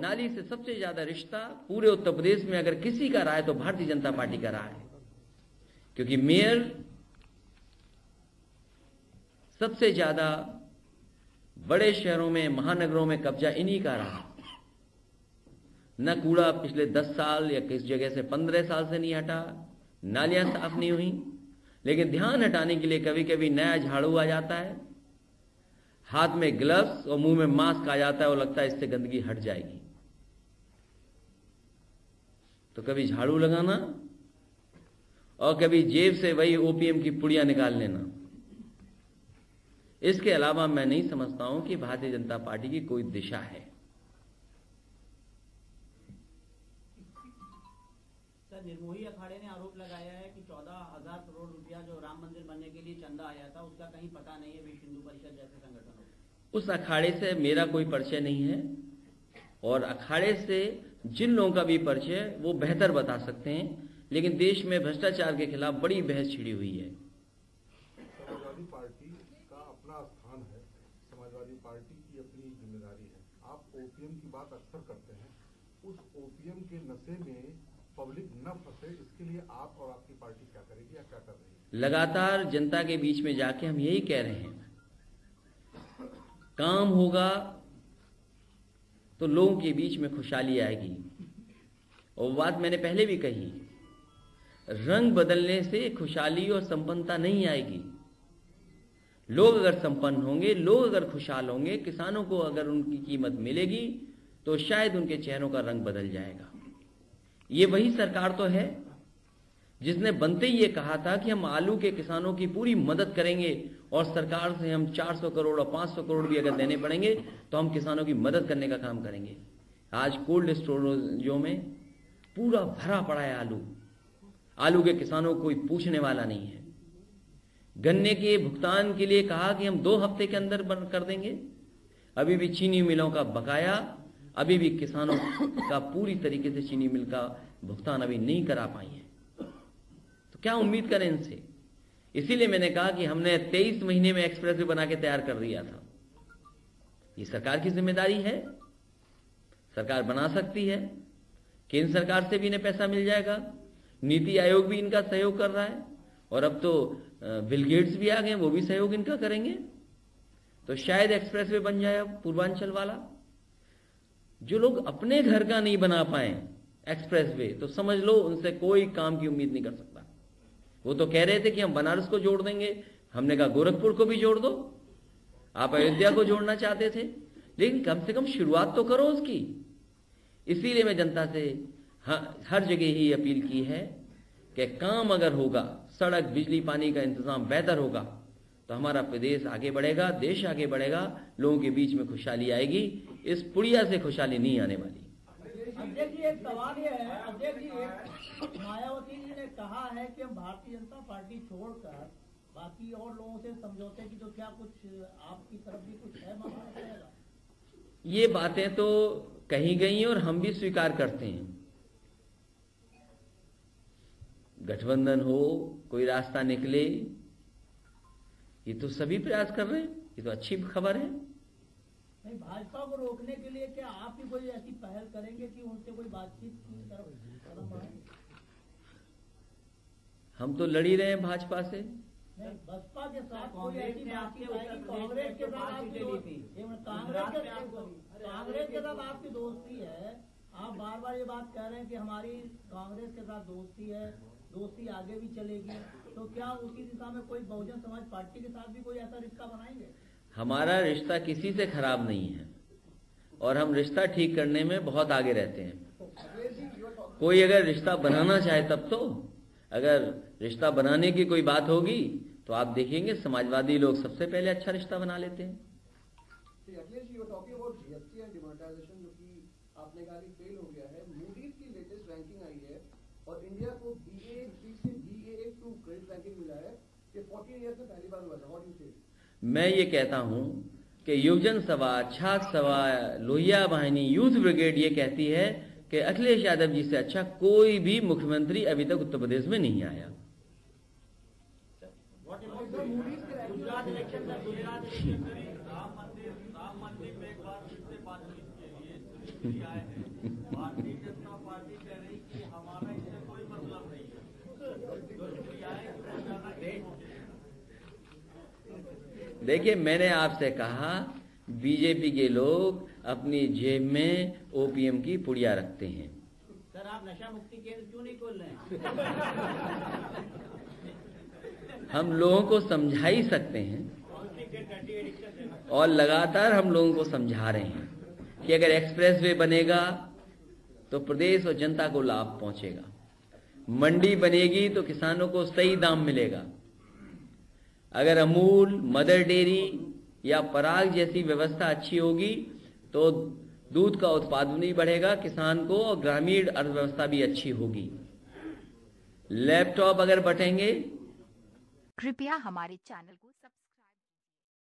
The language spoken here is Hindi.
नाली से सबसे ज्यादा रिश्ता पूरे उत्तर प्रदेश में अगर किसी का रहा है तो भारतीय जनता पार्टी का रहा है, क्योंकि मेयर सबसे ज्यादा बड़े शहरों में, महानगरों में कब्जा इन्हीं का रहा। न कूड़ा पिछले 10 साल या किस जगह से 15 साल से नहीं हटा, नालियां साफ नहीं हुई, लेकिन ध्यान हटाने के लिए कभी कभी नया झाड़ू आ जाता है, हाथ में ग्लव्स और मुंह में मास्क आ जाता है और लगता है इससे गंदगी हट जाएगी। तो कभी झाड़ू लगाना और कभी जेब से वही ओपीएम की पुड़िया निकाल लेना। इसके अलावा मैं नहीं समझता हूं कि भारतीय जनता पार्टी की कोई दिशा है। सर, निर्मोही अखाड़े ने आरोप लगाया है कि 14,000 करोड़ रुपया जो राम मंदिर बनने के लिए चंदा आया था उसका कहीं पता नहीं है विश्व हिंदू परिषद जैसे संगठनों को। उस अखाड़े से मेरा कोई परिचय नहीं है और अखाड़े से जिन लोगों का भी परिचय है वो बेहतर बता सकते हैं, लेकिन देश में भ्रष्टाचार के खिलाफ बड़ी बहस छिड़ी हुई है। समाजवादी पार्टी का अपना स्थान है, समाजवादी पार्टी की अपनी जिम्मेदारी है। आप ओपीएम की बात अक्सर करते हैं, उस ओपीएम के नशे में पब्लिक न फंसे, इसके लिए आप और आपकी पार्टी क्या करेगी या क्या कर रही है? लगातार जनता के बीच में जाके हम यही कह रहे हैं, काम होगा तो लोगों के बीच में खुशहाली आएगी। और बात मैंने पहले भी कही, रंग बदलने से खुशहाली और संपन्नता नहीं आएगी। लोग अगर संपन्न होंगे, लोग अगर खुशहाल होंगे, किसानों को अगर उनकी कीमत मिलेगी तो शायद उनके चेहरों का रंग बदल जाएगा। ये वही सरकार तो है जिसने बनते ही ये कहा था कि हम आलू के किसानों की पूरी मदद करेंगे और सरकार से हम 400 करोड़ और 500 करोड़ भी अगर देने पड़ेंगे तो हम किसानों की मदद करने का काम करेंगे। आज कोल्ड स्टोरेजों में पूरा भरा पड़ा है आलू के किसानों को कोई पूछने वाला नहीं है। गन्ने के भुगतान के लिए कहा कि हम 2 हफ्ते के अंदर बंद कर देंगे। अभी भी चीनी मिलों का बकाया, अभी भी किसानों का पूरी तरीके से चीनी मिल का भुगतान अभी नहीं करा पाई है। तो क्या उम्मीद करें इनसे? इसीलिए मैंने कहा कि हमने 23 महीने में एक्सप्रेस वे बना के तैयार कर दिया था। ये सरकार की जिम्मेदारी है, सरकार बना सकती है, केंद्र सरकार से भी इन्हें पैसा मिल जाएगा, नीति आयोग भी इनका सहयोग कर रहा है और अब तो बिल गेट्स भी आ गए, वो भी सहयोग इनका करेंगे। तो शायद एक्सप्रेस वे बन जाए पूर्वांचल वाला। जो लोग अपने घर का नहीं बना पाए एक्सप्रेस वे, तो समझ लो उनसे कोई काम की उम्मीद नहीं कर सकता। वो तो कह रहे थे कि हम बनारस को जोड़ देंगे, हमने कहा गोरखपुर को भी जोड़ दो। आप अयोध्या को जोड़ना चाहते थे, लेकिन कम से कम शुरुआत तो करो उसकी। इसीलिए मैं जनता से हर जगह ही अपील की है कि काम अगर होगा, सड़क, बिजली, पानी का इंतजाम बेहतर होगा तो हमारा प्रदेश आगे बढ़ेगा, देश आगे बढ़ेगा, लोगों के बीच में खुशहाली आएगी। इस पुड़िया से खुशहाली नहीं आने वाली। अध्यक्ष जी, एक सवाल ये है, अध्यक्ष जी, मायावती जी ने कहा है कि हम भारतीय जनता पार्टी छोड़कर बाकी और लोगों से समझौते की, तो क्या कुछ आपकी तरफ भी कुछ है मामला? ये बातें तो कही गई और हम भी स्वीकार करते हैं। गठबंधन हो, कोई रास्ता निकले, ये तो सभी प्रयास कर रहे हैं, ये तो अच्छी खबर है। नहीं, भाजपा को रोकने के लिए क्या आप भी कोई ऐसी पहल करेंगे कि उनसे कोई बातचीत की तरफ कदम बढ़ाएं? हम तो लड़ ही रहे हैं भाजपा से। नहीं, बसपा के साथ कोई ऐसी बातचीत आएगी? कांग्रेस के साथ आपकी कांग्रेस के साथ आपकी दोस्ती है, आप बार बार ये बात कह रहे हैं कि हमारी कांग्रेस के साथ दोस्ती है, दोस्ती आगे भी चलेगी, तो क्या उसी दिशा में कोई बहुजन समाज पार्टी के साथ भी कोई ऐसा रिश्ता बनाएंगे? हमारा रिश्ता किसी से खराब नहीं है और हम रिश्ता ठीक करने में बहुत आगे रहते हैं। कोई अगर रिश्ता बनाना चाहे तब तो, अगर रिश्ता बनाने की कोई बात होगी तो आप देखेंगे समाजवादी लोग सबसे पहले अच्छा रिश्ता बना लेते हैं। Akhilesh ji, talking about GST and demonetisation, जो कि आपने कहा कि फेल हो गया है, मूडीज की लेटेस्ट रैंकिंग आई है और इंडिया को BA3 से BAA2 क्रेडिट रैंकिंग मिला है, ये 14 ईयर्स में पहली बार हुआ है। व्हाट डू यू से? मैं ये कहता हूं कि युवजन सभा, छात्र सभा, लोहिया वाहिनी, यूथ ब्रिगेड ये कहती है कि अखिलेश यादव जी से अच्छा कोई भी मुख्यमंत्री अभी तक उत्तर प्रदेश में नहीं आया। गुजरात इलेक्शन राम मंदिर में एक बार फिर से बातचीत के लिए देखिए, मैंने आपसे कहा बीजेपी के लोग अपनी जेब में ओपीएम की पुड़िया रखते हैं। सर, आप नशा मुक्ति केंद्र क्यों नहीं खोल रहे हैं? हम लोगों को समझा ही सकते हैं और लगातार हम लोगों को समझा रहे हैं कि अगर एक्सप्रेसवे बनेगा तो प्रदेश और जनता को लाभ पहुंचेगा, मंडी बनेगी तो किसानों को सही दाम मिलेगा, अगर अमूल, मदर डेयरी या पराग जैसी व्यवस्था अच्छी होगी तो दूध का उत्पादन भी बढ़ेगा किसान को और ग्रामीण अर्थव्यवस्था भी अच्छी होगी। लैपटॉप अगर बटेंगे। कृपया हमारे चैनल को सब्सक्राइब